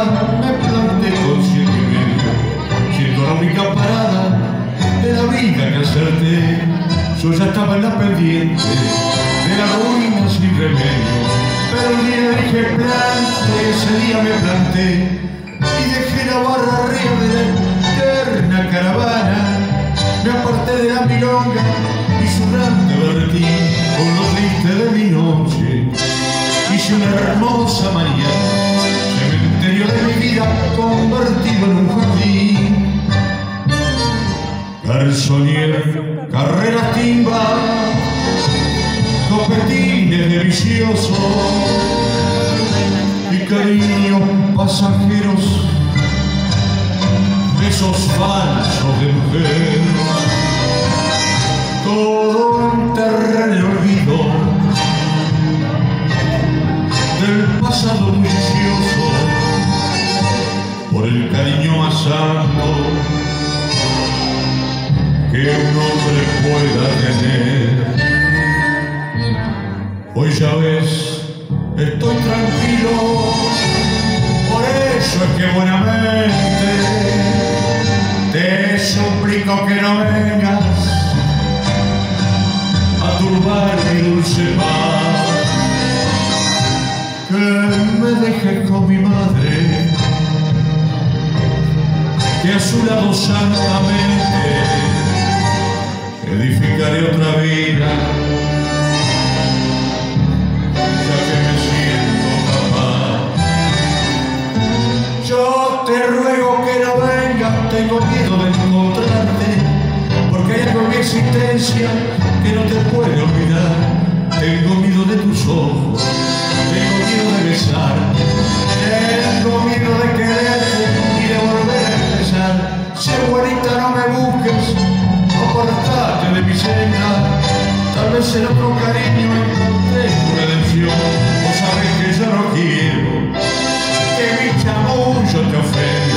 me planté con 7,5, siendo la única parada de la vida que acerté. Yo ya estaba en la pendiente de la ruina sin remedio, pero un día dije plante, ese día me planté y dejé la barra arriba de la eterna caravana. Me aparté de la milonga y zurrante vertí con los tristes de mi noche. Hice una hermosa mañana, cementerio de mi vida convertido en un jardín. Garzonier, carreras timba, copetines de vicioso y cariños pasajeros, besos falsos de mujer. Todo enterré en el olvido del pasado bullicioso por el cariño más santo que un hombre pueda tener. Hoy ya ves, estoy tranquilo, por eso es que buenamente te suplico que no vengas a turbar mi dulce paz, que me dejes con mi madre, que a su lado santamente edificaré otra vida, ya que me siento capaz. Yo te ruego que no vengas, tengo miedo de encontrarte, porque hay algo en mi existencia que no te puede olvidar. Tengo miedo de tus ojos, tengo miedo de besarte, tengo miedo de quererte y de volver a empezar. Si abuelita no me busques, apartate de mi senda, tal vez en otro cariño encontré tu redención. Vos sabés que yo no quiero que mi chamullo te ofenda.